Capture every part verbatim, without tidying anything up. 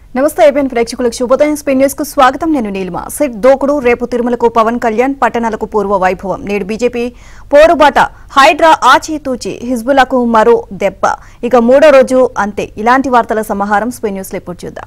నమస్తే ఏబిఎన్ ప్రేక్షకులకు శుభోదయం స్పెయిన్ న్యూస్ కు స్వాగతం నేను నీలిమ సిట్ దోకుడు రేపు తిరుమలకు పవన్ కళ్యాణ్ పట్టణాలకు పూర్వ వైభవం నేడు బీజేపీ పోరుబాట హైడ్రా ఆచితూచి హిజ్బుల్లాకు మరో దెబ్బ ఇక మూడో రోజు అంతే ఇలాంటి వార్తల సమాహారం స్పెయిన్ న్యూస్ లో ఇప్పుడు చూద్దాం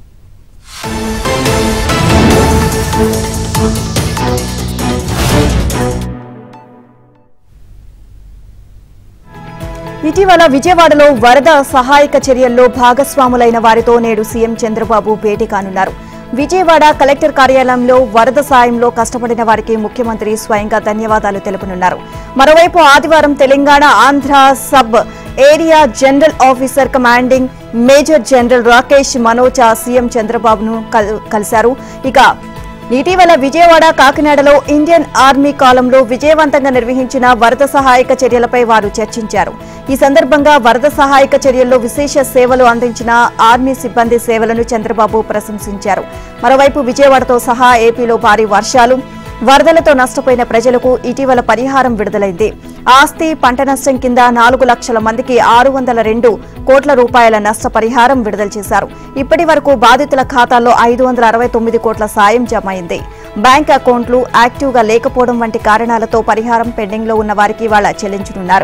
ఇటీవల విజయవాడలో వరద సహాయక చర్యల్లో భాగస్వాములైన వారితో నేడు సీఎం చంద్రబాబు భేటీ కానున్నారు. విజయవాడ కలెక్టర్ కార్యాలయంలో వరద సాయంలో కష్టపడిన వారికి ముఖ్యమంత్రి స్వయంగా ధన్యవాదాలు తెలుపనున్నారు. మరోవైపు ఆదివారం Telangana Andhra sub area general officer commanding major general Rakesh Manocha CM చంద్రబాబును కలిశారు. ఇక ఇటీవల విజయవాడ కాకినాడలో ఇండియన్ ఆర్మీ కాలంలో విజయవంతంగా నిర్వహించిన వరద సహాయక చర్యలపై వారు చర్చించారు. ఈ సందర్భంగా వరద సహాయక చర్యల్లో విశేష సేవలు అందించిన ఆర్మీ సిబ్బంది సేవలను చంద్రబాబు ప్రశంసించారు. మరోవైపు విజయవాడతో సహా ఏపీలో భారీ వర్షాలు వరదలతో నష్టపోయిన ప్రజలకు ఇటీవల పరిహారం విడుదలైంది. ఆస్తి పంట నష్టం కింద నాలుగు లక్షల మందికి ఆరు వందల రెండు కోట్ల రూపాయల నష్టపరిహారం విడుదల చేశారు. ఇప్పటి వరకు బాధితుల ఖాతాల్లో ఐదు వందల అరవై తొమ్మిది కోట్ల సాయం జమ అయింది. బ్యాంక్ అకౌంట్లు యాక్టివ్ గా లేకపోవడం వంటి కారణాలతో పరిహారం పెండింగ్ లో ఉన్న వారికి ఇవాళ చెల్లించనున్నారు.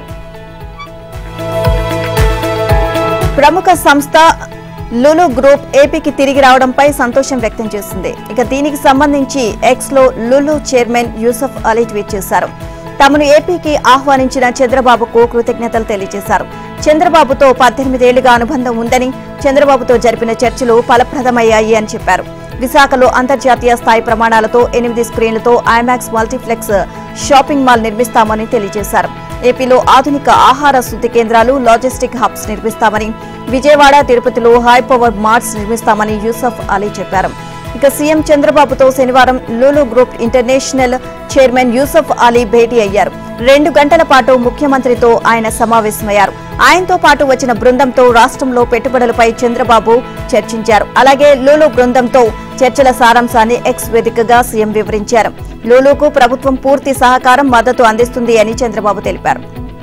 ప్రముఖ సంస్థ లులు గ్రూప్ ఏపీకి తిరిగి రావడంపై సంతోషం వ్యక్తం చేసింది. ఇక దీనికి సంబంధించి ఎక్స్ లో లులు చైర్మన్ యూసఫ్ అలీ ట్వీట్ చేశారు. తమను ఏపీకి ఆహ్వానించిన చంద్రబాబుకు కృతజ్ఞతలు తెలియజేశారు. చంద్రబాబుతో పద్దెనిమిదేళ్లుగా అనుబంధం ఉందని చంద్రబాబుతో జరిపిన చర్చలు ఫలప్రదమయ్యాయి అని చెప్పారు. విశాఖలో అంతర్జాతీయ స్థాయి ప్రమాణాలతో ఎనిమిది స్క్రీన్లతో ఐమాక్స్ మల్టీప్లెక్స్ షాపింగ్ మాల్ నిర్మిస్తామని తెలియజేశారు. ఏపీలో ఆధునిక ఆహార శుద్ధి కేంద్రాలు లాజిస్టిక్ హబ్స్ నిర్మిస్తామని విజయవాడ తిరుపతిలో హై పవర్ మార్ట్స్ నిర్మిస్తామని యూసఫ్ అలీ చెప్పారు. ఇక సీఎం చంద్రబాబుతో శనివారం Lulu group international chairman Yusuf Ali భేటీ అయ్యారు. రెండు గంటల పాటు ముఖ్యమంత్రితో ఆయన సమావేశమయ్యారు. ఆయనతో పాటు వచ్చిన బృందంతో రాష్ట్రంలో పెట్టుబడులపై చంద్రబాబు చర్చించారు. అలాగే లులు బృందంతో చర్చల సారాంశాన్ని ఎక్స్ వేదికగా సీఎం వివరించారు. లులుకు ప్రభుత్వం పూర్తి సహకారం మద్దతు అందిస్తుంది అని చంద్రబాబు తెలిపారు.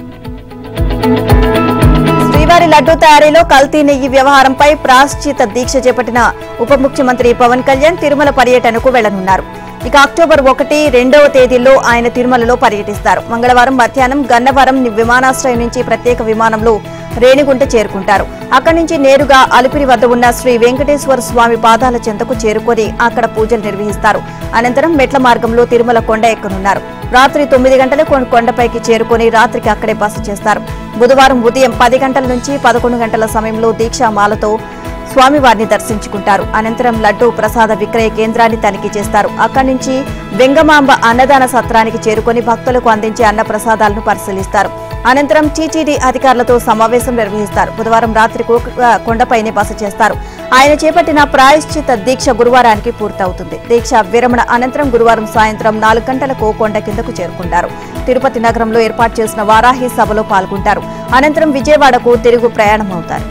శ్రీవారి లడ్డూ తయారీలో కల్తీ నెయ్యి వ్యవహారంపై ప్రాశ్చిత దీక్ష చేపట్టిన ఉప ముఖ్యమంత్రి పవన్ కళ్యాణ్ తిరుమల పర్యటనకు వెళ్లనున్నారు. ఇక అక్టోబర్ ఒకటి రెండవ తేదీల్లో ఆయన తిరుమలలో పర్యటిస్తారు. మంగళవారం మధ్యాహ్నం గన్నవరం విమానాశ్రయం నుంచి ప్రత్యేక విమానంలో రేణిగుంట చేరుకుంటారు. అక్కడి నుంచి నేరుగా అలిపిరి వద్ద ఉన్న శ్రీ వెంకటేశ్వర స్వామి పాదాల చెంతకు చేరుకొని అక్కడ పూజలు నిర్వహిస్తారు. అనంతరం మెట్ల మార్గంలో తిరుమల కొండ ఎక్కనున్నారు. రాత్రి తొమ్మిది గంటలకు కొండపైకి చేరుకుని రాత్రికి అక్కడే బస చేస్తారు. బుధవారం ఉదయం పది గంటల నుంచి పదకొండు గంటల సమయంలో దీక్షామాలతో స్వామివారిని దర్శించుకుంటారు. అనంతరం లడ్డూ ప్రసాద విక్రయ కేంద్రాన్ని తనిఖీ చేస్తారు. అక్కడి నుంచి వెంగమాంబ అన్నదాన సత్రానికి చేరుకుని భక్తులకు అందించే అన్న ప్రసాదాలను పరిశీలిస్తారు. అనంతరం టీటీడీ అధికారులతో సమావేశం నిర్వహిస్తారు. బుధవారం రాత్రి కొండపైనే బస చేస్తారు. ఆయన చేపట్టిన ప్రాయశ్చిత దీక్ష గురువారానికి పూర్తవుతుంది. దీక్ష విరమణ అనంతరం గురువారం సాయంత్రం నాలుగు గంటలకు కొండ కిందకు చేరుకుంటారు. తిరుపతి నగరంలో ఏర్పాటు చేసిన వారాహి సభలో పాల్గొంటారు. అనంతరం విజయవాడకు తిరుగు ప్రయాణం అవుతారు.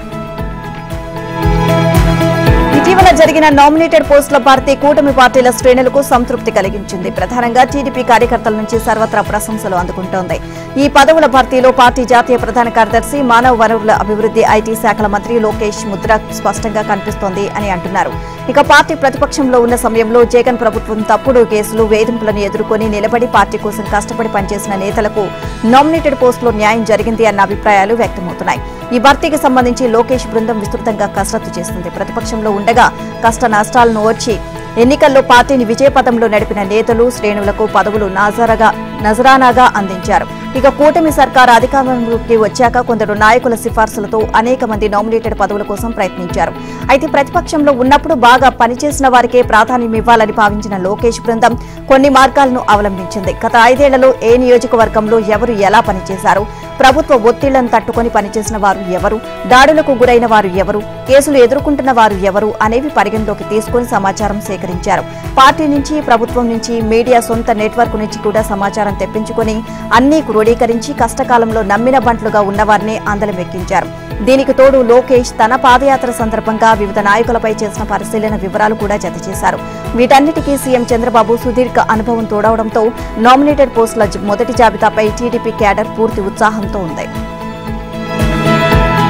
ఇటీవల జరిగిన నామినేటెడ్ పోస్టుల భర్తీ కూటమి పార్టీల శ్రేణులకు సంతృప్తి కలిగించింది. ప్రధానంగా టీడీపీ కార్యకర్తల నుంచి సర్వత్రా ప్రశంసలు అందుకుంటోంది. ఈ పదవుల భర్తీలో పార్టీ జాతీయ ప్రధాన కార్యదర్శి మానవ వనరుల అభివృద్ధి ఐటీ శాఖల మంత్రి లోకేష్ ముద్ర స్పష్టంగా కనిపిస్తోంది అని అంటున్నారు. ఇక పార్టీ ప్రతిపక్షంలో ఉన్న సమయంలో జగన్ ప్రభుత్వం తప్పుడు కేసులు వేధింపులను ఎదుర్కొని నిలబడి పార్టీ కోసం కష్టపడి పనిచేసిన నేతలకు నామినేటెడ్ పోస్టులో న్యాయం జరిగింది అన్న అభిప్రాయాలు వ్యక్తమవుతున్నాయి. ఈ భర్తీకి సంబంధించి లోకేష్ బృందం విస్తృతంగా కసరత్తు చేస్తుంది. ప్రతిపక్షంలో ఉండగా కష్ట నష్టాలను ఓర్చి ఎన్నికల్లో పార్టీని విజయపథంలో నడిపిన నేతలు శ్రేణులకు పదవులు నజరగా నజరానాగా అందించారు. ఇక కూటమి సర్కారు అధికారంలోకి వచ్చాక కొందరు నాయకుల సిఫార్సులతో అనేక మంది నామినేటెడ్ పదవుల కోసం ప్రయత్నించారు. అయితే ప్రతిపక్షంలో ఉన్నప్పుడు బాగా పనిచేసిన వారికే ప్రాధాన్యం ఇవ్వాలని భావించిన లోకేష్ బృందం కొన్ని మార్గాలను అవలంబించింది. గత ఐదేళ్లలో ఏ నియోజకవర్గంలో ఎవరు ఎలా పనిచేశారు, ప్రభుత్వ ఒత్తిళ్లను తట్టుకొని పనిచేసిన వారు ఎవరు, దాడులకు గురైన వారు ఎవరు, కేసులు ఎదుర్కొంటున్న వారు ఎవరు అనేవి పరిగణలోకి తీసుకుని సమాచారం సేకరించారు. పార్టీ నుంచి, ప్రభుత్వం నుంచి, మీడియా సొంత నెట్వర్క్ నుంచి కూడా సమాచారం తెప్పించుకుని అన్ని క్రోడీకరించి కష్టకాలంలో నమ్మిన బంట్లుగా ఉన్నవారిని అందలం ఎక్కించారు. దీనికి తోడు లోకేష్ తన పాదయాత్ర సందర్భంగా వివిధ నాయకులపై చేసిన పరిశీలన వివరాలు కూడా జతచేశారు. వీటన్నిటికీ సీఎం చంద్రబాబు సుదీర్ఘ అనుభవం తోడవడంతో నామినేటెడ్ పోస్టుల మొదటి జాబితాపై టీడీపీ క్యాడర్ పూర్తి ఉత్సాహంతో ఉంది.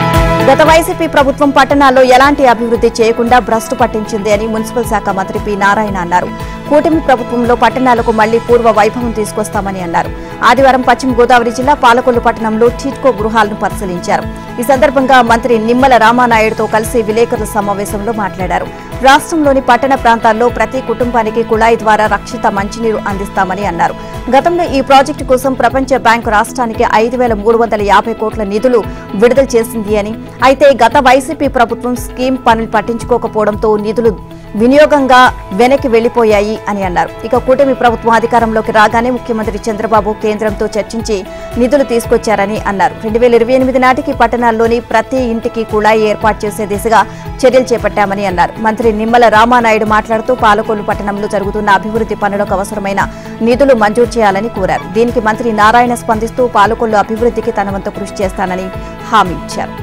గత వైసీపీ ప్రభుత్వం పట్టణాల్లో ఎలాంటి అభివృద్ధి చేయకుండా భ్రష్టు పట్టించింది అని మున్సిపల్ శాఖ మంత్రి పి నారాయణ అన్నారు. కూటమి ప్రభుత్వంలో పట్టణాలకు మళ్లీ పూర్వ వైభవం తీసుకొస్తామని అన్నారు. ఆదివారం పశ్చిమ గోదావరి జిల్లా పాలకొల్లు పట్టణంలో టిడ్కో గృహాలను పరిశీలించారు. ఈ సందర్భంగా మంత్రి నిమ్మల రామానాయుడుతో కలిసి విలేకరుల సమావేశంలో మాట్లాడారు. రాష్ట్రంలోని పట్టణ ప్రాంతాల్లో ప్రతి కుటుంబానికి కుళాయి ద్వారా రక్షిత మంచినీరు అందిస్తామని అన్నారు. గతంలో ఈ ప్రాజెక్టు కోసం ప్రపంచ బ్యాంకు రాష్ట్రానికి ఐదు వేల మూడు వందల యాభై కోట్ల నిధులు విడుదల చేసింది అని, అయితే గత వైసీపీ ప్రభుత్వం స్కీమ్ పనులు పట్టించుకోకపోవడంతో నిధులు వినియోగంగా వెనక్కి వెళ్లిపోయాయి అని అన్నారు. ఇక కూటమి ప్రభుత్వం అధికారంలోకి రాగానే ముఖ్యమంత్రి చంద్రబాబు కేంద్రంతో చర్చించి నిధులు తీసుకొచ్చారని అన్నారు. రెండు వేల ఇరవై ఎనిమిది నాటికి పట్టణాల్లోని ప్రతి ఇంటికి కుళాయి ఏర్పాటు చేసే దిశగా చర్యలు చేపట్టామని అన్నారు. మంత్రి నిమ్మల రామానాయుడు మాట్లాడుతూ పాలకొల్లు పట్టణంలో జరుగుతున్న అభివృద్ధి పనులకు అవసరమైన నిధులు మంజూరు చేయాలని కోరారు. దీనికి మంత్రి నారాయణ స్పందిస్తూ పాలకొల్లు అభివృద్ధికి తన వంతు కృషి చేస్తానని హామీ ఇచ్చారు.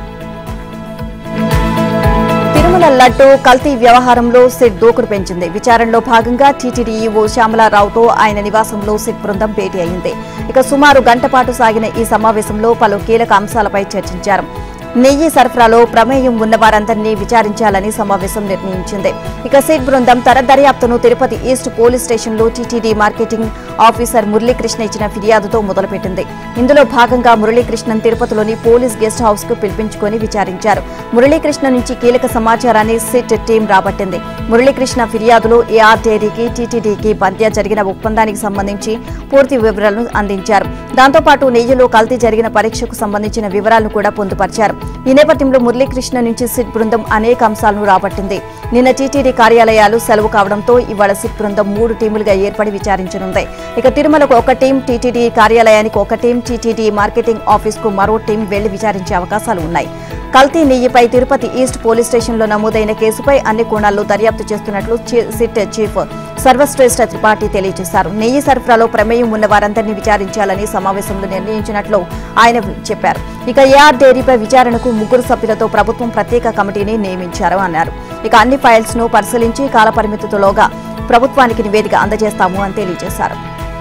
తిరుమల లడ్డు కల్తీ వ్యవహారంలో సిట్ దూకుడు పెంచింది. విచారణలో భాగంగా టీటీడీ ఈవో శ్యామలారావుతో ఆయన నివాసంలో సిట్ బృందం భేటీ అయింది. ఇక సుమారు గంట పాటు సాగిన ఈ సమావేశంలో పలు కీలక అంశాలపై చర్చించారు. నెయ్యి సరఫరాలో ప్రమేయం ఉన్న వారందరినీ విచారించాలని సమావేశం నిర్ణయించింది. ఇక సిట్ బృందం తన దర్యాప్తును తిరుపతి ఈస్ట్ పోలీస్ స్టేషన్లో టీటీడీ మార్కెటింగ్ ఆఫీసర్ మురళీకృష్ణ ఇచ్చిన ఫిర్యాదుతో మొదలుపెట్టింది. ఇందులో భాగంగా మురళీకృష్ణన్ తిరుపతిలోని పోలీస్ గెస్ట్ హౌస్ కు పిలిపించుకుని విచారించారు. మురళీకృష్ణ నుంచి కీలక సమాచారాన్ని సిట్ టీం రాబట్టింది. మురళీకృష్ణ ఫిర్యాదులో ఏఆర్ డైరీకి టీటీడీకి మధ్య జరిగిన ఒప్పందానికి సంబంధించి పూర్తి వివరాలను అందించారు. దాంతోపాటు నెయ్యిలో కల్తీ జరిగిన పరీక్షకు సంబంధించిన వివరాలను కూడా పొందుపరిచారు. ఈ నేపథ్యంలో మురళీకృష్ణ నుంచి సిట్ బృందం అనేక అంశాలను రాబట్టింది. నిన్న టీటీడీ కార్యాలయాలు సెలవు కావడంతో ఇవాళ సిట్ బృందం మూడు టీములుగా ఏర్పడి విచారించనుంది. ఇక తిరుమలకు ఒక టీం, టీటీడీ కార్యాలయానికి ఒక టీం, టీటీడీ మార్కెటింగ్ ఆఫీస్ కు మరో టీం వెళ్లి విచారించే అవకాశాలు ఉన్నాయి. కల్తీ నెయ్యిపై తిరుపతి ఈస్ట్ పోలీస్ స్టేషన్లో నమోదైన కేసుపై అన్ని కోణాల్లో దర్యాప్తు చేస్తున్నట్లు సిట్ చీఫ్ సర్వశ్రేష్ఠ త్రిపాఠి తెలియజేశారు. నెయ్యి సరఫరాలో ప్రమేయం ఉన్న వారందరినీ విచారించాలని సమావేశంలో నిర్ణయించినట్లు ఆయన చెప్పారు. ఇక ఏఆర్ డైరీపై విచారణకు ముగ్గురు సభ్యులతో ప్రభుత్వం ప్రత్యేక కమిటీని నియమించారు అన్నారు. ఇక అన్ని ఫైల్స్ ను పరిశీలించి కాలపరిమితిలోగా ప్రభుత్వానికి నివేదిక అందజేస్తాము అని తెలియజేశారు.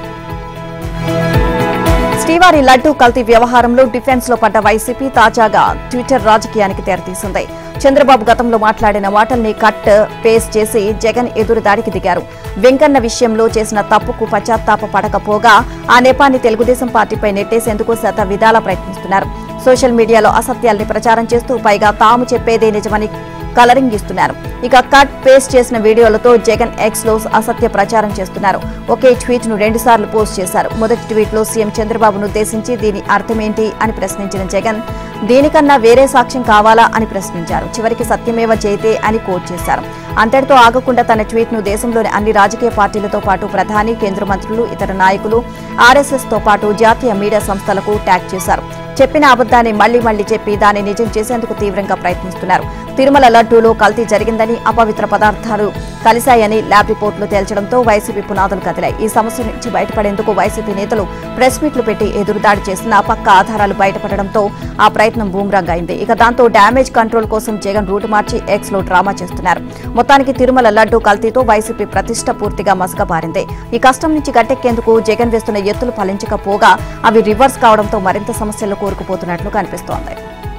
శ్రీవారి లడ్డూ కల్తీ వ్యవహారంలో డిఫెన్స్ లో పడ్డ వైసీపీ తాజాగా ట్విట్టర్ రాజకీయానికి తెరతీసింది. చంద్రబాబు గతంలో మాట్లాడిన మాటల్ని కట్ పేస్ట్ చేసి జగన్ ఎదురుదాడికి దిగారు. వెంకన్న విషయంలో చేసిన తప్పుకు పశ్చాత్తాప పడకపోగా ఆ నెపాన్ని తెలుగుదేశం పార్టీపై నెట్టేసేందుకు శత విధాలా ప్రయత్నిస్తున్నారు. సోషల్ మీడియాలో అసత్యాల్ని ప్రచారం చేస్తూ పైగా తాము చెప్పేదే నిజమని కలరింగ్ ఇస్తున్నారు. ఇక కట్ పేస్ట్ చేసిన వీడియోలతో జగన్ ఎక్స్ లో అసత్య ప్రచారం చేస్తున్నారు. ఒకే ట్వీట్ ను రెండు సార్లు పోస్ట్ చేశారు. మొదటి ట్వీట్ లో సీఎం చంద్రబాబును ఉద్దేశించి దీని అర్థమేంటి అని ప్రశ్నించిన జగన్ దీనికన్నా వేరే సాక్ష్యం కావాలా అని ప్రశ్నించారు. చివరికి సత్యమేవ జయతే అని కోట్ చేశారు. అంతటితో ఆగకుండా తన ట్వీట్ ను దేశంలోని అన్ని రాజకీయ పార్టీలతో పాటు ప్రధాని, కేంద్ర మంత్రులు, ఇతర నాయకులు, ఆర్ఎస్ఎస్ తో పాటు జాతీయ మీడియా సంస్థలకు ట్యాగ్ చేశారు. చెప్పిన అబద్దాన్ని మళ్లీ మళ్లీ చెప్పి దాన్ని నిజం చేసేందుకు తీవ్రంగా ప్రయత్నిస్తున్నారు. తిరుమల లడ్డూలో కల్తీ జరిగిందని, అపవిత్ర పదార్థాలు కలిశాయని ల్యాబ్ రిపోర్టులు తేల్చడంతో వైసీపీ పునాదులు కదిలాయి. ఈ సమస్య నుంచి బయటపడేందుకు వైసీపీ నేతలు ప్రెస్ మీట్లు పెట్టి ఎదురుదాడి చేసిన పక్క ఆధారాలు బయటపడడంతో ఆ ప్రయత్నం బూమ్రాంగ్ అయింది. ఇక దాంతో డ్యామేజ్ కంట్రోల్ కోసం జగన్ రూటు మార్చి ఎక్స్ లో డ్రామా చేస్తున్నారు. మొత్తానికి తిరుమల లడ్డూ కల్తీతో వైసీపీ ప్రతిష్ట పూర్తిగా మసకబారింది. ఈ కష్టం నుంచి గట్టెక్కేందుకు జగన్ వేస్తున్న ఎత్తులు ఫలించకపోగా అవి రివర్స్ కావడంతో మరింత సమస్యలు కోరుకుపోతున్నట్లు కనిపిస్తోంది.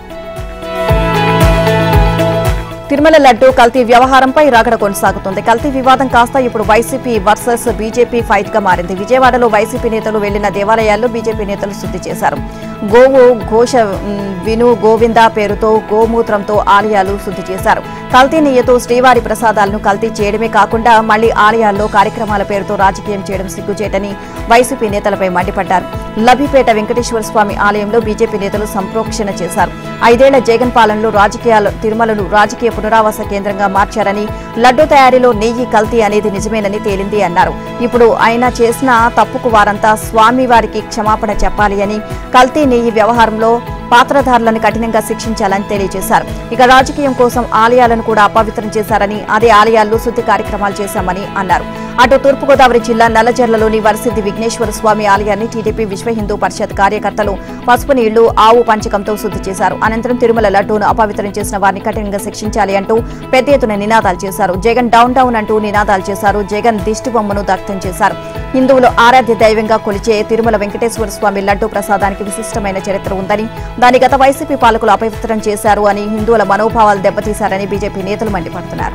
తిరుమల లడ్డూ కల్తీ వ్యవహారంపై రగడ కొనసాగుతోంది. కల్తీ వివాదం కాస్త ఇప్పుడు వైసీపీ వర్సెస్ బీజేపీ ఫైట్ గా మారింది. విజయవాడలో వైసీపీ నేతలు వెళ్లిన దేవాలయాల్లో బీజేపీ నేతలు శుద్ధి చేశారు. గోవు ఘోష విను గోవింద పేరుతో గోమూత్రంతో ఆలయాలు శుద్ధి చేశారు. కల్తీ నెయ్యితో శ్రీవారి ప్రసాదాలను కల్తీ చేయడమే కాకుండా మళ్లీ ఆలయాల్లో కార్యక్రమాల పేరుతో రాజకీయం చేయడం సిగ్గుచేటని వైసీపీ నేతలపై మండిపడ్డారు. లభిపేట వెంకటేశ్వర స్వామి ఆలయంలో బీజేపీ నేతలు సంప్రోక్షణ చేశారు. ఐదేళ్ల జగన్ పాలనలో రాజకీయాలు తిరుమలను రాజకీయ పునరావాస కేంద్రంగా మార్చారని, లడ్డూ తయారీలో నెయ్యి కల్తీ అనేది నిజమేనని తేలింది అన్నారు. ఇప్పుడు ఆయన చేసిన తప్పుకు వారంతా స్వామివారికి క్షమాపణ చెప్పాలి అని, కల్తీ నెయ్యి వ్యవహారంలో పాత్రధారులను కఠినంగా శిక్షించాలని తెలియజేశారు. ఇక రాజకీయం కోసం ఆలయాలను కూడా అపవిత్రం చేశారని, అదే ఆలయాల్లో శుద్ధి కార్యక్రమాలు చేశామని అన్నారు. అటు తూర్పుగోదావరి జిల్లా నల్లజర్లలోని వరసిద్ది విఘ్నేశ్వర స్వామి ఆలయాన్ని టీడీపీ విశ్వ హిందూ పరిషత్ కార్యకర్తలు పసుపు నీళ్లు ఆవు పంచకంతో శుద్ధి చేశారు. అనంతరం తిరుమల లడ్డూను అపవిత్రం చేసిన వారిని కఠినంగా శిక్షించాలి అంటూ పెద్ద ఎత్తున నినాదాలు చేశారు. జగన్ డౌన్ డౌన్ అంటూ నినాదాలు చేశారు. జగన్ దిష్టి బొమ్మను దగ్ధం చేశారు. హిందువులు ఆరాధ్య దైవంగా కొలిచే తిరుమల వెంకటేశ్వర స్వామి లడ్డూ ప్రసాదానికి విశిష్టమైన చరిత్ర ఉందని, దాని గత వైసీపీ పాలకులు అపవిత్రం చేశారు అని, హిందువుల మనోభావాలు దెబ్బతీశారని బీజేపీ నేతలు మండిపడుతున్నారు.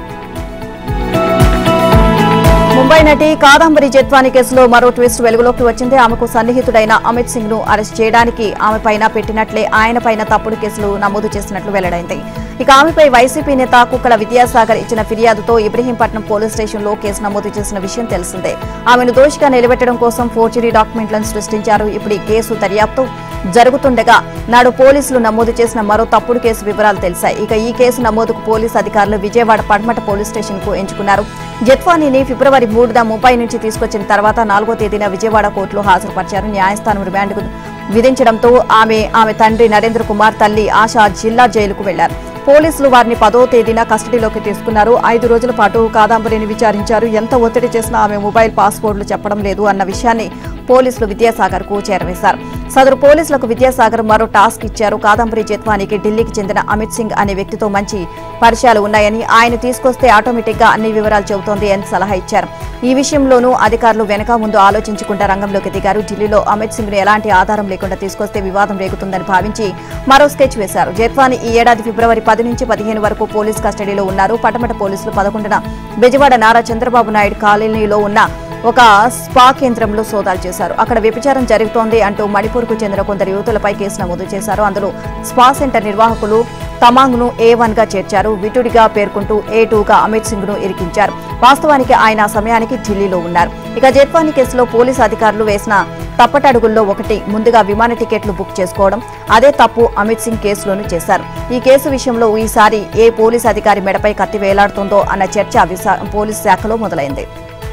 ముంబై నటి కాదంబరి జత్వానీ కేసులో మరో ట్విస్ట్ వెలుగులోకి వచ్చింది. ఆమెకు సన్నిహితుడైన అమిత్ సింగ్ ను అరెస్ట్ చేయడానికి ఆమె పైన పెట్టినట్లే ఆయన పైన తప్పుడు కేసులు నమోదు చేసినట్లు వెల్లడైంది. ఇక ఆమెపై వైసీపీ నేత కుక్కల విద్యాసాగర్ ఇచ్చిన ఫిర్యాదుతో ఇబ్రహీంపట్నం పోలీస్ స్టేషన్లో కేసు నమోదు చేసిన విషయం తెలిసిందే. ఆమెను దోషిగా నిలబెట్టడం కోసం ఫోర్జరీ డాక్యుమెంట్లను సృష్టించారు. ఇప్పుడు ఈ కేసు దర్యాప్తు జరుగుతుండగా నాడు పోలీసులు నమోదు చేసిన మరో తప్పుడు కేసు వివరాలు తెలిసాయి. ఇక ఈ కేసు నమోదుకు పోలీసు అధికారులు విజయవాడ పడమట పోలీస్ స్టేషన్ కు ఎంచుకున్నారు. జత్వానీని ఫిబ్రవరి మూడున ముంబై నుంచి తీసుకొచ్చిన తర్వాత నాలుగో తేదీన విజయవాడ కోర్టులో హాజరుపరిచారు. న్యాయస్థానం రిమాండ్ విధించడంతో ఆమె ఆమె తండ్రి నరేంద్ర కుమార్, తల్లి ఆశ జిల్లా జైలుకు వెళ్లారు. పోలీసులు వారిని పదో తేదీన కస్టడీలోకి తీసుకున్నారు. ఐదు రోజుల పాటు కాదంబరిని విచారించారు. ఎంత ఒత్తిడి చేసినా ఆమె మొబైల్ పాస్వర్డ్లు చెప్పడం లేదు అన్న విషయాన్ని పోలీసులు విద్యాసాగర్ కు చేరవేశారు. సదరు పోలీసులకు విద్యాసాగర్ మరో టాస్క్ ఇచ్చారు. కాదంబరి జత్వానీకి ఢిల్లీకి చెందిన అమిత్ సింగ్ అనే వ్యక్తితో మంచి పరిచయాలు ఉన్నాయని, ఆయన తీసుకొస్తే ఆటోమేటిక్ గా అన్ని వివరాలు చెబుతోంది అని సలహా ఇచ్చారు. ఈ విషయంలోనూ అధికారులు వెనక ముందు ఆలోచించకుండా రంగంలోకి దిగారు. ఢిల్లీలో అమిత్ సింగ్ ను ఎలాంటి ఆధారం లేకుండా తీసుకొస్తే వివాదం రేగుతుందని భావించి మరో స్కెచ్ వేశారు. జత్వానీ ఈ ఏడాది ఫిబ్రవరి పది నుంచి పదిహేను వరకు పోలీస్ కస్టడీలో ఉన్నారు. పటమట పోలీసులు పదకొండున బెజవాడ నారా చంద్రబాబు నాయుడు కాలనీలో ఉన్న ఒక స్పా కేంద్రంలో సోదాలు చేశారు. అక్కడ వ్యభిచారం జరుగుతోంది అంటూ మణిపూర్కు చెందిన కొందరు యువతులపై కేసు నమోదు చేశారు. అందులో స్పా సెంటర్ నిర్వాహకులు తమాంగ్ ను ఏ వన్ గా చేర్చారు. విటుడిగా పేర్కొంటూ ఏ టూ గా అమిత్ సింగ్ ను ఇరికించారు. వాస్తవానికి ఆయన ఆ సమయానికి ఢిల్లీలో ఉన్నారు. ఇక జత్వానీ కేసులో పోలీసు అధికారులు వేసిన తప్పటడుగుల్లో ఒకటి ముందుగా విమాన టికెట్లు బుక్ చేసుకోవడం. అదే తప్పు అమిత్ సింగ్ కేసులోనూ చేశారు. ఈ కేసు విషయంలో ఈసారి ఏ పోలీసు అధికారి మెడపై కత్తి వేలాడుతుందో అన్న చర్చ పోలీసు శాఖలో మొదలైంది.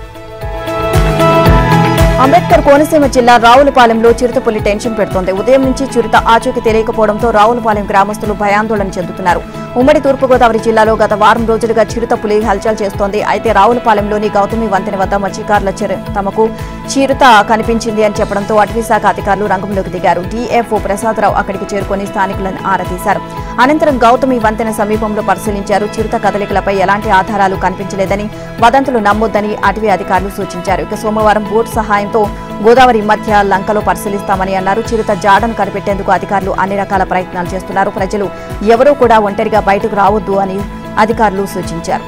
అంబేద్కర్ కోనసీమ జిల్లా రావులపాలెంలో చిరుతపులి టెన్షన్ పెడుతోంది. ఉదయం నుంచి చిరుత ఆచూకీ తెలియకపోవడంతో రావులపాలెం గ్రామస్తులు భయాందోళన చెందుతున్నారు. ఉమ్మడి తూర్పుగోదావరి జిల్లాలో గత వారం రోజులుగా చిరుతపులి హల్చల్ చేస్తోంది. అయితే రావులపాలెంలోని గౌతమి వంతెన వద్ద మత్స్యకారుల తమకు చిరుత కనిపించింది అని చెప్పడంతో అటవీశాఖ అధికారులు రంగంలోకి దిగారు. డీఎఫ్ఓ ప్రసాదరావు అక్కడికి చేరుకుని స్థానికులను ఆరా తీశారు. అనంతరం గౌతమి వంతెన సమీపంలో పరిశీలించారు. చిరుత కదలికలపై ఎలాంటి ఆధారాలు కనిపించలేదని, వదంతులు నమ్మొద్దని అటవీ అధికారులు సూచించారు. ఇక సోమవారం బోట్ సహాయంతో గోదావరి మధ్య లంకలో పరిశీలిస్తామని అన్నారు. చిరుత జాడను కనిపెట్టేందుకు అధికారులు అన్ని రకాల ప్రయత్నాలు చేస్తున్నారు. ప్రజలు ఎవరూ కూడా ఒంటరిగా బయటకు రావద్దు అని అధికారులు సూచించారు.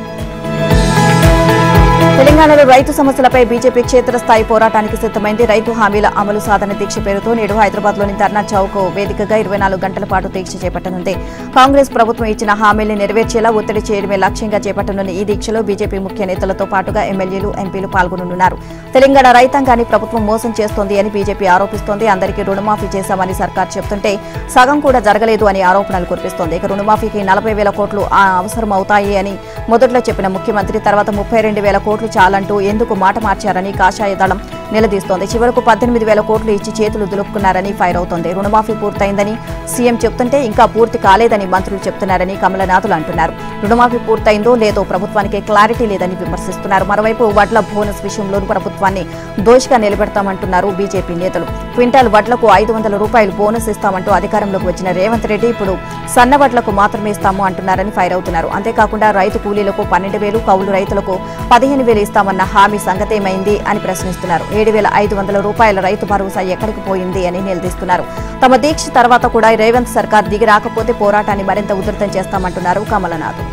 తెలంగాణలో రైతు సమస్యలపై బీజేపీ క్షేత్రస్థాయి పోరాటానికి సిద్దమైంది. రైతు హామీల అమలు సాధన దీక్ష పేరుతో నేడు హైదరాబాద్లోని ధర్నా చౌక్ వేదికగా ఇరవై నాలుగు గంటల పాటు దీక్ష చేపట్టనుంది. కాంగ్రెస్ ప్రభుత్వం ఇచ్చిన హామీల్ని నెరవేర్చేలా ఒత్తిడి చేయడమే లక్ష్యంగా చేపట్టనున్న ఈ దీక్షలో బీజేపీ ముఖ్య నేతలతో పాటుగా ఎమ్మెల్యేలు, ఎంపీలు పాల్గొనున్నారు. తెలంగాణ రైతాంగాన్ని ప్రభుత్వం మోసం చేస్తోంది అని బీజేపీ ఆరోపిస్తోంది. అందరికీ రుణమాఫీ చేశామని సర్కార్ చెబుతుంటే సగం కూడా జరగలేదు అని ఆరోపణలు కురిపిస్తోంది. ఇక రుణమాఫీకి నలభై వేల కోట్లు అవసరమవుతాయి అని మొదట్లో చెప్పిన ముఖ్యమంత్రి తర్వాత ముప్పై రెండు వేల కోట్లు చాలంటూ ఎందుకు మాట మార్చారని కాషాయ దళం నిలదీస్తోంది. చివరకు పద్దెనిమిది వేల కోట్లు ఇచ్చి చేతులు దులుపుకున్నారని ఫైర్ అవుతోంది. రుణమాఫీ పూర్తయిందని సీఎం చెప్తుంటే ఇంకా పూర్తి కాలేదని మంత్రులు చెప్తున్నారని కమలనాథులు అంటున్నారు. రుణమాఫీ పూర్తయిందో లేదో ప్రభుత్వానికి క్లారిటీ లేదని విమర్శిస్తున్నారు. మరోవైపు వడ్ల బోనస్ విషయంలోనూ ప్రభుత్వాన్ని దోషిగా నిలబెడతామంటున్నారు బీజేపీ నేతలు. క్వింటాల్ వడ్లకు ఐదు వందల రూపాయలు బోనస్ ఇస్తామంటూ అధికారంలోకి వచ్చిన రేవంత్ రెడ్డి ఇప్పుడు సన్న వడ్లకు మాత్రమే ఇస్తాము అంటున్నారని ఫైర్ అవుతున్నారు. అంతేకాకుండా రైతు కూలీలకు పన్నెండు వేలు, కౌలు రైతులకు పదిహేను వేలు ఇస్తామన్న హామీ సంగతేమైంది అని ప్రశ్నిస్తున్నారు. ఏడు వేల ఐదు వందల రూపాయల రైతు భరోసా ఎక్కడికి పోయింది అని నిలదీస్తున్నారు. తమ దీక్ష తర్వాత కూడా రేవంత్ సర్కార్ దిగి రాకపోతే పోరాటాన్ని మరింత ఉధృతం చేస్తామంటున్నారు కమలనాథ్.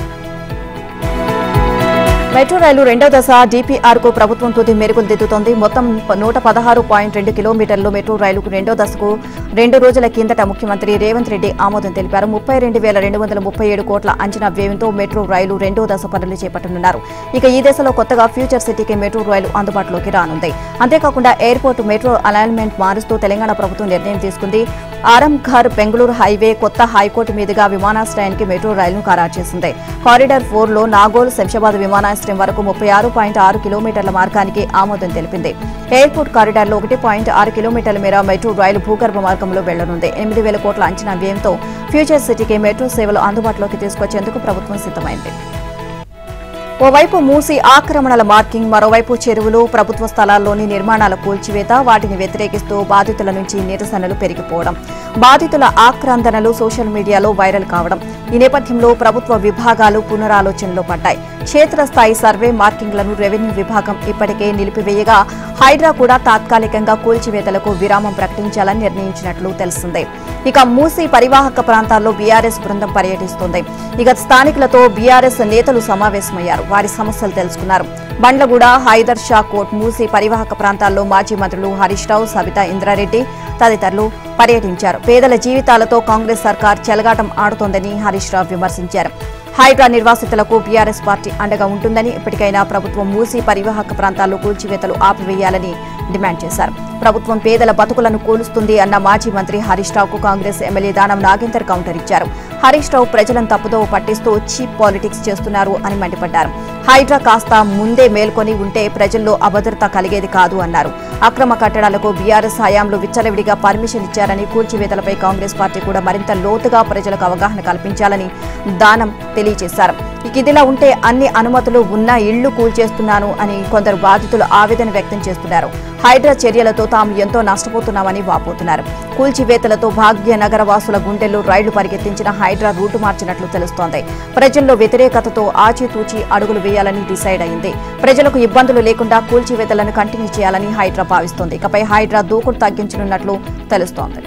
మెట్రో రైలు రెండో దశ డీపీఆర్ కు ప్రభుత్వం తుది మెరుగులు దిద్దుతోంది. మొత్తం నూట పదహారు పాయింట్ రెండు కిలోమీటర్లు మెట్రో రైలుకు రెండో దశకు రెండు రోజుల కిందట ముఖ్యమంత్రి రేవంత్ రెడ్డి ఆమోదం తెలిపారు. ముప్పై రెండు వేల రెండు వందల ముప్పై ఏడు కోట్ల అంచనా వ్యయంతో మెట్రో రైలు రెండో దశ పనులు చేపట్టనున్నారు. ఇక ఈ దశలో కొత్తగా ఫ్యూచర్ సిటీకి మెట్రో రైలు అందుబాటులోకి రానుంది. అంతేకాకుండా ఎయిర్పోర్టు మెట్రో అలైన్మెంట్ మారుస్తూ తెలంగాణ ప్రభుత్వం నిర్ణయం తీసుకుంది. ఆరంఘర్ బెంగళూరు హైవే కొత్త హైకోర్టు మీదుగా విమానాశ్రయానికి మెట్రో రైలును ఖరారు చేసింది. కారిడార్ ఫోర్ లో నాగోల్, శంషాబాద్ విమానాశ్రయం వరకు ముప్పై ఆరు పాయింట్ ఆరు కిలోమీటర్ల మార్గానికి ఆమోదం తెలిపింది. ఎయిర్పోర్ట్ కారిడార్లో ఒకటి పాయింట్ ఆరు కిలోమీటర్ల మేర మెట్రో రైలు భూగర్భ మార్గంలో వెళ్లనుంది. ఎనిమిది వేల కోట్ల అంచనా వ్యయంతో ఫ్యూచర్ సిటీకి మెట్రో సేవలు అందుబాటులోకి తీసుకొచ్చేందుకు ప్రభుత్వం సిద్దమైంది. ఓవైపు మూసి ఆక్రమణల మార్కింగ్, మరోవైపు చెరువులు, ప్రభుత్వ స్థలాల్లోని నిర్మాణాల కూల్చివేత, వాటిని వ్యతిరేకిస్తూ బాధితుల నుంచి నిరసనలు పెరిగిపోవడం, బాధితుల ఆక్రందనలు సోషల్ మీడియాలో వైరల్ కావడం. ఈ నేపథ్యంలో ప్రభుత్వ విభాగాలు పునరాలోచనలో పడ్డాయి. క్షేత్రస్థాయి సర్వే మార్కింగ్లను రెవెన్యూ విభాగం ఇప్పటికే నిలిపివేయగా హైడ్రా కూడా తాత్కాలికంగా కూల్చివేతలకు విరామం ప్రకటించాలని నిర్ణయించినట్లు తెలిసిందే. ఇక మూసి పరివాహక ప్రాంతాల్లో బీఆర్ఎస్ బృందం పర్యటిస్తోంది. ఇక స్థానికులతో బీఆర్ఎస్ నేతలు సమావేశమయ్యారు. వారి సమస్యలు తెలుసుకున్నారు. బండ్లగూడ, హైదర్ షా కోట్, మూసి పరివాహక ప్రాంతాల్లో మాజీ మంత్రులు హరీష్ రావు, సబితా ఇంద్రారెడ్డి తదితరులు పర్యటించారు. పేదల జీవితాలతో కాంగ్రెస్ సర్కార్ చెలగాటం ఆడుతోందని హరీష్ రావు విమర్శించారు. హైడ్రా నిర్వాసితులకు బీఆర్ఎస్ పార్టీ అండగా ఉంటుందని, ఇప్పటికైనా ప్రభుత్వం మూసి పరివాహక ప్రాంతాల్లో కూల్చివేతలు ఆపివేయాలని డిమాండ్ చేశారు. ప్రభుత్వం పేదల బతుకులను కూలుస్తుంది అన్న మాజీ మంత్రి హరీష్ రావుకు కాంగ్రెస్ ఎమ్మెల్యే దానం నాగేందర్ కౌంటర్ ఇచ్చారు. హరీష్ రావు ప్రజలను తప్పుదోవ పట్టిస్తూ చీప్ పాలిటిక్స్ చేస్తున్నారు అని మండిపడ్డారు. హైడ్రా కాస్త ముందే మేల్కొని ఉంటే ప్రజల్లో అభద్రత కలిగేది కాదు అన్నారు. అక్రమ కట్టడాలకు బీఆర్ఎస్ హయాంలో విచ్చలవిడిగా పర్మిషన్ ఇచ్చారని, కూల్చివేతలపై కాంగ్రెస్ పార్టీ కూడా మరింత లోతుగా ప్రజలకు అవగాహన కల్పించాలని దానం తెలియజేశారు. ఇక ఇదిలా ఉంటే అన్ని అనుమతులు ఉన్న ఇళ్లు కూల్చేస్తున్నాను అని కొందరు బాధితులు ఆవేదన వ్యక్తం చేస్తున్నారు. హైడ్రా చర్యలతో తాము ఎంతో నష్టపోతున్నామని వాపోతున్నారు. కూల్చివేతలతో భాగ్యనగర వాసుల గుండెల్లో రైళ్లు పరిగెత్తించిన హైడ్రా రూటు మార్చినట్లు తెలుస్తోంది. ప్రజల్లో వ్యతిరేకతతో ఆచితూచి అడుగులు వేయాలని డిసైడ్ అయింది. ప్రజలకు ఇబ్బందులు లేకుండా కూల్చివేతలను కంటిన్యూ చేయాలని హైడ్రా భావిస్తోంది. ఇకపై హైడ్రా దూకుడు తగ్గించనున్నట్లు తెలుస్తోంది.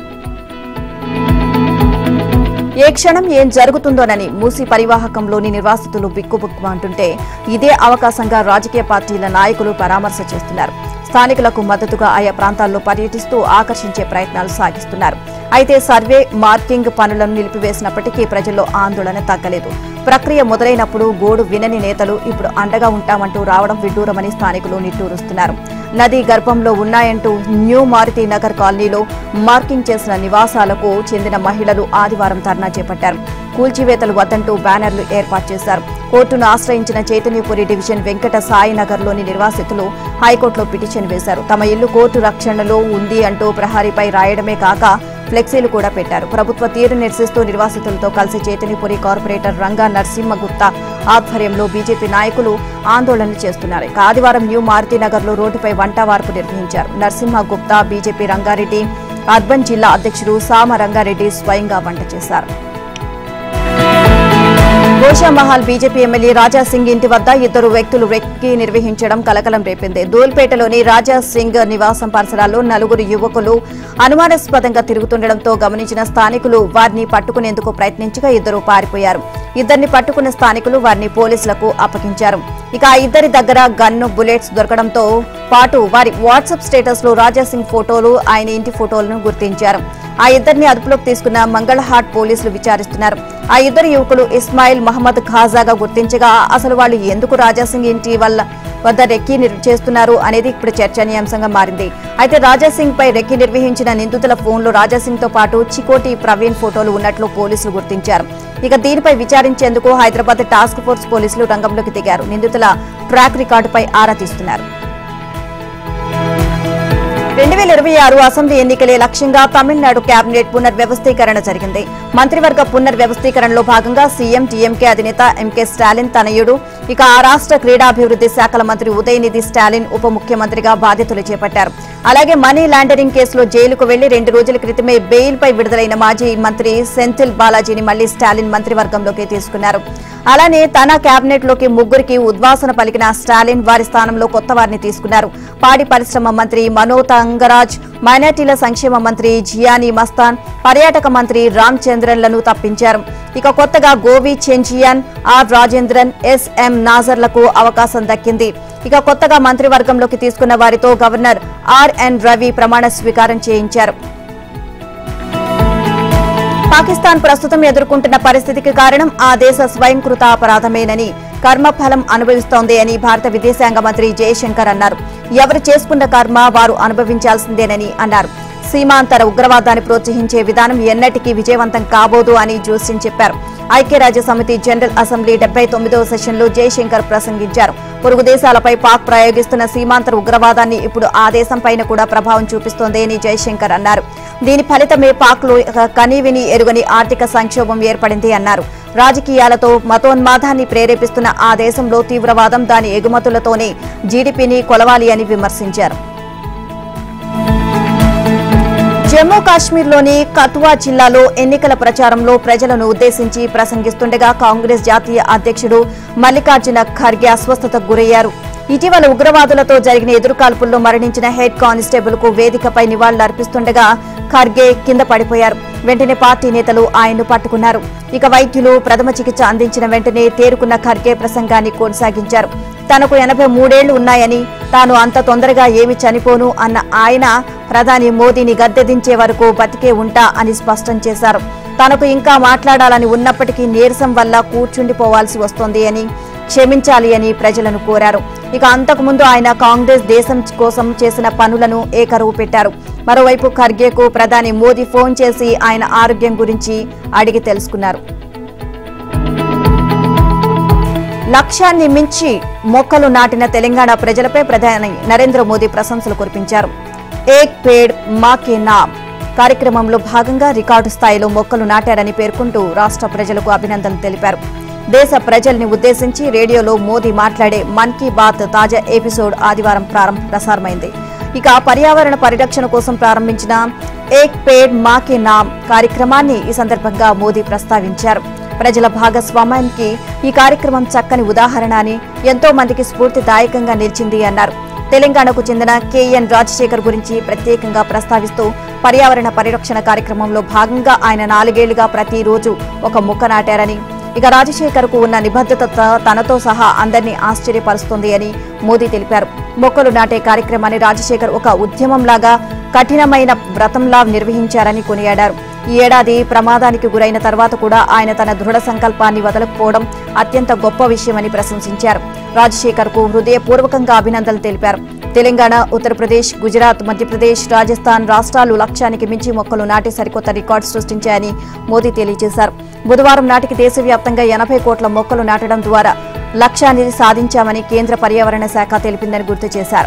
ఏ క్షణం ఏం జరుగుతుందోనని మూసి పరివాహకంలోని నిర్వాసితులు బిక్కుబుక్కు అంటుంటే ఇదే అవకాశంగా రాజకీయ పార్టీల నాయకులు పరామర్శ చేస్తున్నారు. స్థానికులకు మద్దతుగా ఆయా ప్రాంతాల్లో పర్యటిస్తూ ఆకర్షించే ప్రయత్నాలు సాగిస్తున్నారు. అయితే సర్వే మార్కింగ్ పనులను నిలిపివేసినప్పటికీ ప్రజల్లో ఆందోళన తగ్గలేదు. ప్రక్రియ మొదలైనప్పుడు గోడు వినని నేతలు ఇప్పుడు అండగా ఉంటామంటూ రావడం విడ్డూరమని స్థానికులు నిట్టూరుస్తున్నారు. నదీ గర్భంలో ఉన్నాయంటూ న్యూ మారుతి నగర్ కాలనీలో మార్కింగ్ చేసిన నివాసాలకు చెందిన మహిళలు ఆదివారం ధర్నా చేపట్టారు. కూల్చివేతలు వద్దంటూ బ్యానర్లు ఏర్పాటు చేశారు. కోర్టును ఆశ్రయించిన చైతన్యపురి డివిజన్ వెంకట సాయినగర్లోని నిర్వాసితులు హైకోర్టులో పిటిషన్ వేశారు. తమ ఇల్లు కోర్టు రక్షణలో ఉంది అంటూ ప్రహరీపై రాయడమే కాక ఫ్లెక్సీలు కూడా పెట్టారు. ప్రభుత్వ తీరు నిరసిస్తూ నిర్వాసితులతో కలిసి చైతన్యపురి కార్పొరేటర్ రంగా నరసింహగుప్తా ఆధ్వర్యంలో బీజేపీ నాయకులు ఆందోళనలు చేస్తున్నారు. ఆదివారం న్యూ మారుతినగర్ లో రోడ్డుపై వంట వార్పు నిర్వహించారు. నరసింహగుప్తా, బీజేపీ రంగారెడ్డి అర్బన్ జిల్లా అధ్యక్షుడు సామ రంగారెడ్డి స్వయంగా వంట చేశారు. గోషామహల్ బీజేపీ ఎమ్మెల్యే రాజాసింగ్ ఇంటి వద్ద ఇద్దరు వ్యక్తులు రెక్కి నిర్వహించడం కలకలం రేపింది. దూల్పేటలోని రాజాసింగ్ నివాసం పరిసరాల్లో నలుగురు యువకులు అనుమానాస్పదంగా తిరుగుతుండటంతో గమనించిన స్థానికులు వారిని పట్టుకునేందుకు ప్రయత్నించగా ఇద్దరు పారిపోయారు. ఇద్దరిని పట్టుకున్న స్థానికులు వారిని పోలీసులకు అప్పగించారు. ఇక ఆ ఇద్దరి దగ్గర గన్ను, బుల్లెట్స్ దొరకడంతో పాటు వారి వాట్సాప్ స్టేటస్ లో రాజాసింగ్ ఫోటోలు, ఆయన ఇంటి ఫోటోలను గుర్తించారు. ఆ ఇద్దరిని అదుపులోకి తీసుకున్న మంగళహాట్ పోలీసులు విచారిస్తున్నారు. ఆ ఇద్దరు యువకులు ఇస్మాయిల్, మహమ్మద్ ఖాజాగా గుర్తించగా అసలు వాళ్ళు ఎందుకు రాజాసింగ్ ఇంటి వల్ల వద్ద రెక్కీ చేస్తున్నారు అనేది ఇప్పుడు చర్చనీయాంశంగా మారింది. అయితే రాజాసింగ్ పై రెక్కీ నిర్వహించిన నిందితుల ఫోన్లో రాజాసింగ్ తో పాటు చికోటి ప్రవీణ్ ఫోటోలు ఉన్నట్లు పోలీసులు గుర్తించారు. ఇక దీనిపై విచారించేందుకు హైదరాబాద్ టాస్క్ ఫోర్స్ పోలీసులు రంగంలోకి దిగారు. నిందితుల ట్రాక్ రికార్డుపై ఆరా తీస్తున్నారు. రెండు వేల ఇరవై ఆరు అసెంబ్లీ ఎన్నికలే లక్ష్యంగా తమిళనాడు కేబినెట్ పునర్వ్యవస్థీకరణ జరిగింది. మంత్రివర్గ పునర్వ్యవస్థీకరణలో భాగంగా సీఎం టీఎంకే అధినేత ఎంకే స్టాలిన్ తనయుడు, ఇక ఆ రాష్ట్ర క్రీడాభివృద్ధి శాఖల మంత్రి ఉదయనిధి స్టాలిన్ ఉప ముఖ్యమంత్రిగా బాధ్యతలు చేపట్టారు. అలాగే మనీ లాండరింగ్ కేసులో జైలుకు వెళ్లి రెండు రోజుల క్రితమే బెయిల్ పై విడుదలైన మాజీ మంత్రి సెంథిల్ బాలాజీని మళ్లీ స్టాలిన్ మంత్రివర్గంలోకి తీసుకున్నారు. అలానే తన కేబినెట్ లోకి ముగ్గురికి ఉద్వాసన పలికిన స్టాలిన్ వారి స్థానంలో కొత్త వారిని తీసుకున్నారు. పాడి పరిశ్రమ మంత్రి మనోతంగరాజ్, మైనార్టీల సంక్షేమ మంత్రి జియానీ మస్తాన్, పర్యాటక మంత్రి రామ్ చంద్రన్లను తప్పించారు. ఇక కొత్తగా గోవి చెంచియాన్, ఆర్ రాజేంద్రన్, ఎస్ఎం నాజర్లకు అవకాశం దక్కింది. ఇక కొత్తగా మంత్రివర్గంలోకి తీసుకున్న వారితో గవర్నర్ ఆర్ఎన్ రవి ప్రమాణ స్వీకారం చేయించారు. పాకిస్తాన్ ప్రస్తుతం ఎదుర్కొంటున్న పరిస్థితికి కారణం ఆ దేశ స్వయంకృత అపరాధమేనని, కర్మఫలం అనుభవిస్తోంది అని భారత విదేశాంగ మంత్రి జయశంకర్ అన్నారు. ఎవరు చేసుకున్న కర్మ వారు అనుభవించాల్సిందేనని అన్నారు. సీమాంతర ఉగ్రవాదాన్ని ప్రోత్సహించే విధానం ఎన్నటికీ విజయవంతం కాబోదు అని జోస్టిన్ చెప్పారు. ఐక్యరాజ్య సమితి జనరల్ అసెంబ్లీ డెబ్బై తొమ్మిదవ సెషన్లో జయశంకర్ ప్రసంగించారు. పొరుగు దేశాలపై పాక్ ప్రయోగిస్తున్న సీమాంతర ఉగ్రవాదాన్ని ఇప్పుడు ఆ దేశంపైన కూడా ప్రభావం చూపిస్తోంది అని జయశంకర్ అన్నారు. దీని ఫలితమే పాక్లో కనీవిని ఎరుగని ఆర్థిక సంక్షోభం ఏర్పడింది అన్నారు. రాజకీయాలతో మతోన్మాదాన్ని ప్రేరేపిస్తున్న ఆ దేశంలో తీవ్రవాదం దాని ఎగుమతులతోనే జీడీపీని కొలవాలి అని విమర్శించారు. జమ్మూ కాశ్మీర్లోని కథువా జిల్లాలో ఎన్నికల ప్రచారంలో ప్రజలను ఉద్దేశించి ప్రసంగిస్తుండగా కాంగ్రెస్ జాతీయ అధ్యక్షుడు మల్లికార్జున ఖర్గే అస్వస్థతకు గురయ్యారు. ఇటీవల ఉగ్రవాదులతో జరిగిన ఎదురుకాల్పుల్లో మరణించిన హెడ్ కానిస్టేబుల్ కు వేదికపై నివాళులర్పిస్తుండగా ఖర్గే కింద పడిపోయారు. వెంటనే పార్టీ నేతలు ఆయన్ను పట్టుకున్నారు. ఇక వైద్యులు ప్రథమ చికిత్స అందించిన వెంటనే తేరుకున్న ఖర్గే ప్రసంగాన్ని కొనసాగించారు. తనకు ఎనభై మూడేళ్లు ఉన్నాయని, తాను అంత తొందరగా ఏమి చనిపోను అన్న ఆయన ప్రధాని మోదీని గద్దెదించే వరకు బతికే ఉంటా అని స్పష్టం చేశారు. తనకు ఇంకా మాట్లాడాలని ఉన్నప్పటికీ నీరసం వల్ల కూర్చుండిపోవాల్సి వస్తోంది అని, క్షమించాలి అని ప్రజలను కోరారు. ఇక అంతకుముందు ఆయన కాంగ్రెస్ దేశం కోసం చేసిన పనులను ఏకరువు పెట్టారు. మరోవైపు ఖర్గేకు ప్రధాని మోదీ ఫోన్ చేసి ఆయన ఆరోగ్యం గురించి అడిగి తెలుసుకున్నారు. లక్ష్యాన్ని మించి మొక్కలు నాటిన తెలంగాణ ప్రజలపై ప్రధాని నరేంద్ర మోదీ ప్రశంసలు కురిపించారు. ఏక్ పేడ్ మా కే నామ్ కార్యక్రమంలో భాగంగా రికార్డు స్థాయిలో మొక్కలు నాటారని పేర్కొంటూ రాష్ట్ర ప్రజలకు అభినందనలు తెలిపారు. దేశ ప్రజల్ని ఉద్దేశించి రేడియోలో మోదీ మాట్లాడే మన్ కీ బాత్ తాజా ఎపిసోడ్ ఆదివారం ప్రారంభ ప్రసారమైంది. ఇక పర్యావరణ పరిరక్షణ కోసం ప్రారంభించిన ఏక్ పేడ్ మా కే నామ్ కార్యక్రమాన్ని ఈ సందర్భంగా మోదీ ప్రస్తావించారు. ప్రజల భాగస్వామ్యానికి ఈ కార్యక్రమం చక్కని ఉదాహరణ అని, ఎంతో మందికి స్ఫూర్తిదాయకంగా నిలిచింది అన్నారు. తెలంగాణకు చెందిన కేఎన్ రాజశేఖర్ గురించి ప్రత్యేకంగా ప్రస్తావిస్తూ పర్యావరణ పరిరక్షణ కార్యక్రమంలో భాగంగా ఆయన నాలుగేళ్లుగా ప్రతిరోజు ఒక మొక్క నాటారని, ఇక రాజశేఖర్ కు ఉన్న నిబద్ధత తనతో సహా అందరినీ ఆశ్చర్యపరుస్తోంది అని మోదీ తెలిపారు. మొక్కలు నాటే కార్యక్రమాన్ని రాజశేఖర్ ఒక ఉద్యమంలాగా, కఠినమైన వ్రతంలా నిర్వహించారని కొనియాడారు. ఈ ఏడాది ప్రమాదానికి గురైన తర్వాత కూడా ఆయన తన దృఢ సంకల్పాన్ని వదలకపోవడం అత్యంత గొప్ప విషయమని ప్రశంసించారు. రాజశేఖర్ కు హృదయపూర్వకంగా అభినందనలు తెలిపారు. తెలంగాణ, ఉత్తరప్రదేశ్, గుజరాత్, మధ్యప్రదేశ్, రాజస్థాన్ రాష్ట్రాలు లక్ష్యానికి మించి మొక్కలు నాటి సరికొత్త రికార్డు సృష్టించాయని మోదీ తెలియజేశారు. బుధవారం నాటికి దేశవ్యాప్తంగా ఎనభై కోట్ల మొక్కలు నాటడం ద్వారా లక్ష్యాన్ని సాధించామని కేంద్ర పర్యావరణ శాఖ తెలిపిందని గుర్తు చేశారు.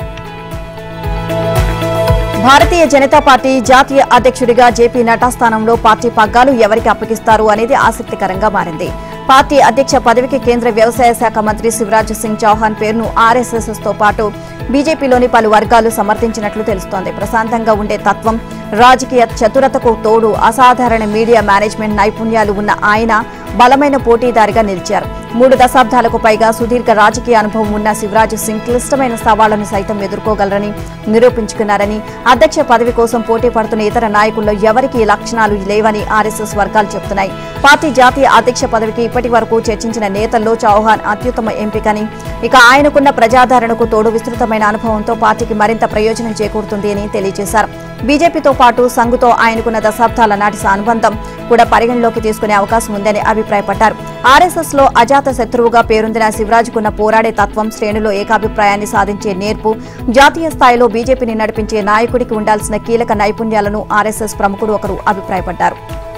భారతీయ జనతా పార్టీ జాతీయ అధ్యక్షుడిగా జేపీ నడ్డా స్థానంలో పార్టీ పగ్గాలు ఎవరికి అప్పగిస్తారు అనేది ఆసక్తికరంగా మారింది. పార్టీ అధ్యక్ష పదవికి కేంద్ర వ్యవసాయ శాఖ మంత్రి శివరాజ్ సింగ్ చౌహాన్ పేరును ఆర్ఎస్ఎస్ తో పాటు బీజేపీలోని పలు వర్గాలు సమర్థించినట్లు తెలుస్తోంది. ప్రశాంతంగా ఉండే తత్వం, రాజకీయ చతురతకు తోడు అసాధారణ మీడియా మేనేజ్మెంట్ నైపుణ్యాలు ఉన్న ఆయన బలమైన పోటీదారిగా నిలిచారు. మూడు దశాబ్దాలకు పైగా సుదీర్ఘ రాజకీయ అనుభవం ఉన్న శివరాజ్ సింగ్ క్లిష్టమైన సవాళ్లను సైతం ఎదుర్కోగలరని నిరూపించుకున్నారని, అధ్యక్ష పదవి కోసం పోటీ పడుతున్న ఇతర నాయకుల్లో ఎవరికీ లక్షణాలు లేవని ఆర్ఎస్ఎస్ వర్గాలు చెబుతున్నాయి. పార్టీ జాతీయ అధ్యక్ష పదవికి ఇప్పటి వరకు చర్చించిన నేతల్లో చౌహాన్ అత్యుత్తమ ఎంపికని, ఇక ఆయనకున్న ప్రజాదరణకు తోడు విస్తృతమైన అనుభవంతో పార్టీకి మరింత ప్రయోజనం చేకూరుతుంది అని తెలియజేశారు. బీజేపీతో పాటు సంఘుతో ఆయనకున్న దశాబ్దాల నాటి అనుబంధం కూడా పరిగణలోకి తీసుకునే అవకాశం ఉందని అభిప్రాయపడ్డారు. ఆర్ఎస్ఎస్ లో అజాత శత్రువుగా పేరొందిన శివరాజ్కున్న పోరాడే తత్వం, శ్రేణులో ఏకాభిప్రాయాన్ని సాధించే నేర్పు, జాతీయ స్థాయిలో బీజేపీని నడిపించే నాయకుడికి ఉండాల్సిన కీలక నైపుణ్యాలను ఆర్ఎస్ఎస్ ప్రముఖుడు ఒకరు అభిప్రాయపడ్డారు.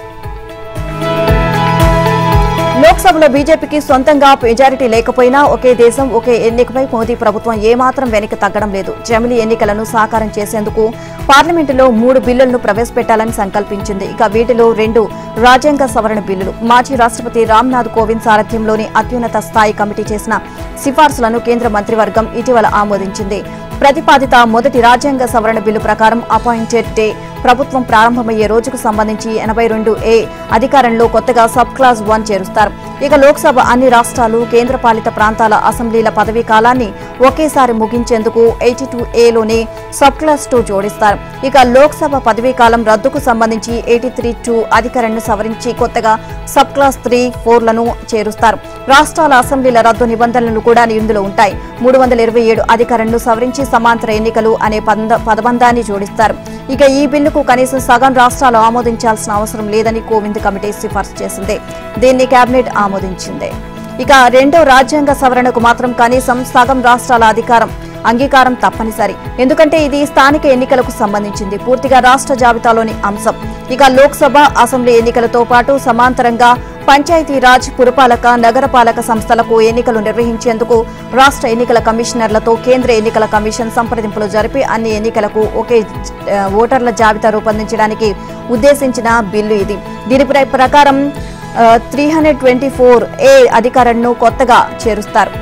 లోక్సభలో బీజేపీకి సొంతంగా మెజారిటీ లేకపోయినా ఒకే దేశం ఒకే ఎన్నికపై మోదీ ప్రభుత్వం ఏమాత్రం వెనక్కి తగ్గడం లేదు. జమిలీ ఎన్నికలను సాకారం చేసేందుకు పార్లమెంటులో మూడు బిల్లులను ప్రవేశపెట్టాలని సంకల్పించింది. ఇక వీటిలో రెండు రాజ్యాంగ సవరణ బిల్లులు. మాజీ రాష్ట్రపతి రామ్నాథ్ కోవింద్ సారథ్యంలోని అత్యున్నత స్థాయి కమిటీ చేసిన సిఫార్సులను కేంద్ర మంత్రివర్గం ఇటీవల ఆమోదించింది. ప్రతిపాదిత మొదటి రాజ్యాంగ సవరణ బిల్లు ప్రకారం అపాయింటెడ్ డే ప్రభుత్వం ప్రారంభమయ్యే రోజుకు సంబంధించి ఎనభై రెండు ఏ అధికారంలో కొత్తగా సబ్ క్లాస్ వన్ చేరుస్తారు. ఇక లోక్సభ అన్ని రాష్ట్రాలు, కేంద్రపాలిత ప్రాంతాల అసెంబ్లీల పదవీ కాలాన్ని ఒకేసారి ముగించేందుకు ఎయిటీ టూ ఏలోనే సబ్ క్లాస్ టూ జోడిస్తారు. ఇక లోక్సభ పదవీ కాలం రద్దుకు సంబంధించి ఎయిటీ త్రీ టూ అధికారాన్ని సవరించి కొత్తగా సబ్ క్లాస్ త్రీ ఫోర్లను చేరుస్తారు. రాష్ట్రాల అసెంబ్లీల రద్దు నిబంధనలు కూడా ఇందులో ఉంటాయి. మూడు వందల ఇరవై ఏడు అధికారాన్ని సవరించి సమాంతర ఎన్నికలు అనే పదబంధాన్ని జోడిస్తారు. ఇక ఈ బిల్లుకు కనీసం సగం రాష్ట్రాలు ఆమోదించాల్సిన అవసరం లేదని కోవింద్ కమిటీ సిఫార్సు చేసింది. దీన్ని కేబినెట్ ఆమోదించింది. ఇక రెండో రాజ్యాంగ సవరణకు మాత్రం కనీసం సగం రాష్ట్రాల అధికారం అంగీకారం తప్పనిసరి. ఎందుకంటే ఇది స్థానిక ఎన్నికలకు సంబంధించింది, పూర్తిగా రాష్ట్ర జాబితాలోని అంశం. ఇక లోక్సభ, అసెంబ్లీ ఎన్నికలతో పాటు సమాంతరంగా పంచాయతీరాజ్, పురపాలక, నగరపాలక సంస్థలకు ఎన్నికలు నిర్వహించేందుకు రాష్ట్ర ఎన్నికల కమిషనర్లతో కేంద్ర ఎన్నికల కమిషన్ సంప్రదింపులు జరిపి అన్ని ఎన్నికలకు ఒకే ఓటర్ల జాబితా రూపొందించడానికి ఉద్దేశించిన బిల్లు ఇది. దీని ప్రకారం three hundred twenty four A అధికారాలను కొత్తగా చేరుస్తారు.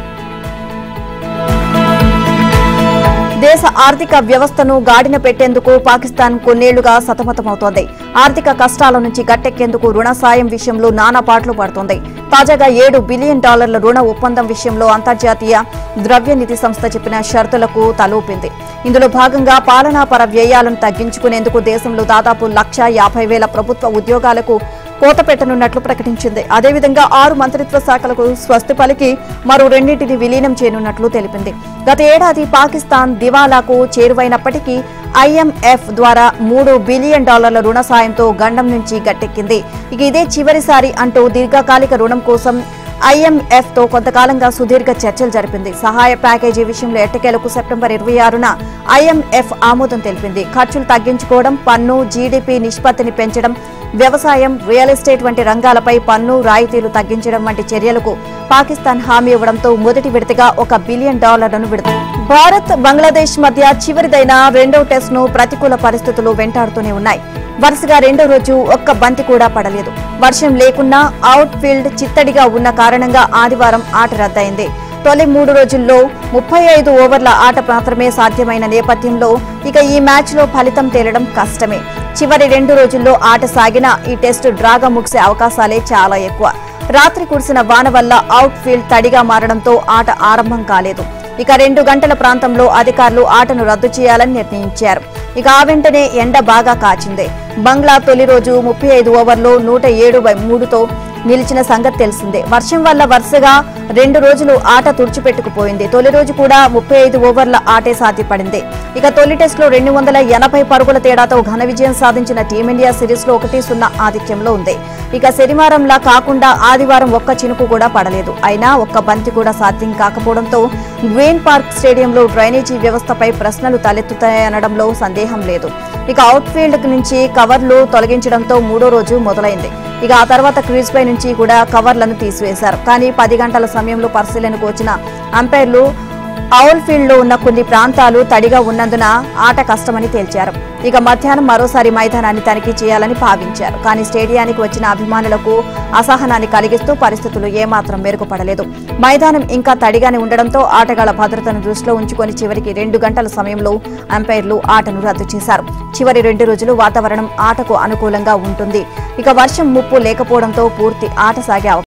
దేశ ఆర్థిక వ్యవస్థను గాడిన పెట్టేందుకు పాకిస్తాన్ కొన్నేళ్లుగా సతమతమవుతోంది. ఆర్థిక కష్టాల నుంచి గట్టెక్కేందుకు రుణ సాయం విషయంలో నానా పాట్లు పడుతోంది. తాజాగా ఏడు బిలియన్ డాలర్ల రుణ ఒప్పందం విషయంలో అంతర్జాతీయ ద్రవ్యనిధి సంస్థ చెప్పిన షరతులకు తలూపింది. ఇందులో భాగంగా పాలనాపర వ్యయాలను తగ్గించుకునేందుకు దేశంలో దాదాపు లక్ష యాభై వేల ప్రభుత్వ ఉద్యోగాలకు కోత పెట్టనున్నట్లు ప్రకటించింది. అదేవిధంగా ఆరు మంత్రిత్వ శాఖలకు స్వస్తి పలికి మరో రెండింటిని విలీనం చేయనున్నట్లు తెలిపింది. గత ఏడాది పాకిస్తాన్ దివాలాకు చేరువైనప్పటికీ ఐఎంఎఫ్ ద్వారా మూడు బిలియన్ డాలర్ల రుణ సాయంతో గండం నుంచి గట్టెక్కింది. ఇక ఇదే చివరిసారి అంటూ దీర్ఘకాలిక రుణం కోసం ఐఎంఎఫ్ తో కొంతకాలంగా సుదీర్ఘ చర్చలు జరిపింది. సహాయ ప్యాకేజీ విషయంలో ఎట్టకేలకు సెప్టెంబర్ ఇరవై ఆరున ఐఎంఎఫ్ ఆమోదం తెలిపింది. ఖర్చులు తగ్గించుకోవడం, పన్ను జీడీపీ నిష్పత్తిని పెంచడం, వ్యవసాయం, రియల్ ఎస్టేట్ వంటి రంగాలపై పన్ను రాయితీలు తగ్గించడం వంటి చర్యలకు పాకిస్తాన్ హామీ ఇవ్వడంతో మొదటి విడతగా ఒక బిలియన్ డాలర్లను విడుదల. భారత్, బంగ్లాదేశ్ మధ్య చివరిదైన రెండో టెస్ట్ ను ప్రతికూల పరిస్థితులు వెంటాడుతూనే ఉన్నాయి. వరుసగా రెండో రోజు ఒక్క బంతి కూడా పడలేదు. వర్షం లేకున్నా అవుట్ ఫీల్డ్ చిత్తడిగా ఉన్న కారణంగా ఆదివారం ఆట రద్దయింది. తొలి మూడు రోజుల్లో ముప్పై ఐదు ఓవర్ల ఆట మాత్రమే సాధ్యమైన నేపథ్యంలో ఇక ఈ మ్యాచ్ లో ఫలితం తేలడం కష్టమే. చివరి రెండు రోజుల్లో ఆట సాగినా ఈ టెస్టు డ్రాగా ముగిసే అవకాశాలే చాలా ఎక్కువ. రాత్రి కురిసిన వాన వల్ల అవుట్ ఫీల్డ్ తడిగా మారడంతో ఆట ఆరంభం కాలేదు. ఇక రెండు గంటల ప్రాంతంలో అధికారులు ఆటను రద్దు చేయాలని నిర్ణయించారు. ఇక ఆ వెంటనే ఎండ బాగా కాచింది. బంగ్లా తొలి రోజు ముప్పై ఐదు ఓవర్లో నూట ఏడు బై మూడుతో నిలిచిన సంగతి తెలిసిందే. వర్షం వల్ల వరుసగా రెండు రోజులు ఆట తుడిచిపెట్టుకుపోయింది. తొలి రోజు కూడా ముప్పై ఐదు ఓవర్ల ఆటే సాధ్యపడింది. ఇక తొలి టెస్టులో రెండు వందల ఎనభై పరుగుల తేడాతో ఘన విజయం సాధించిన టీమిండియా సిరీస్ లో ఒకటి సున్నా ఆధిక్యంలో ఉంది. ఇక శనివారంలా కాకుండా ఆదివారం ఒక్క చినుకు కూడా పడలేదు. అయినా ఒక్క బంతి కూడా సాధ్యం కాకపోవడంతో గ్రీన్ పార్క్ స్టేడియంలో డ్రైనేజీ వ్యవస్థపై ప్రశ్నలు తలెత్తుతాయనడంలో సందేహం లేదు. ఇక అవుట్ ఫీల్డ్ నుంచి కవర్లు తొలగించడంతో మూడో రోజు మొదలైంది. ఇక ఆ తర్వాత క్రీజ్ పై నుంచి కూడా కవర్లను తీసివేశారు. కానీ పది గంటల సమయంలో పరిశీలనకు వచ్చిన అంపైర్లు అవుట్ ఫీల్డ్ లో ఉన్న కొన్ని ప్రాంతాలు తడిగా ఉన్నందున ఆట కష్టమని తేల్చారు. ఇక మధ్యాహ్నం మరోసారి మైదానాన్ని తనిఖీ చేయాలని భావించారు. కానీ స్టేడియానికి వచ్చిన అభిమానులకు అసహనాన్ని కలిగిస్తూ పరిస్థితులు ఏమాత్రం మెరుగుపడలేదు. మైదానం ఇంకా తడిగానే ఉండడంతో ఆటగాళ్ల భద్రతను దృష్టిలో ఉంచుకొని చివరికి రెండు గంటల సమయంలో అంపైర్లు ఆటను రద్దు చేశారు. చివరి రెండు రోజులు వాతావరణం ఆటకు అనుకూలంగా ఉంటుంది. ఇక వర్షం ముప్పు లేకపోవడంతో పూర్తి ఆట సాగే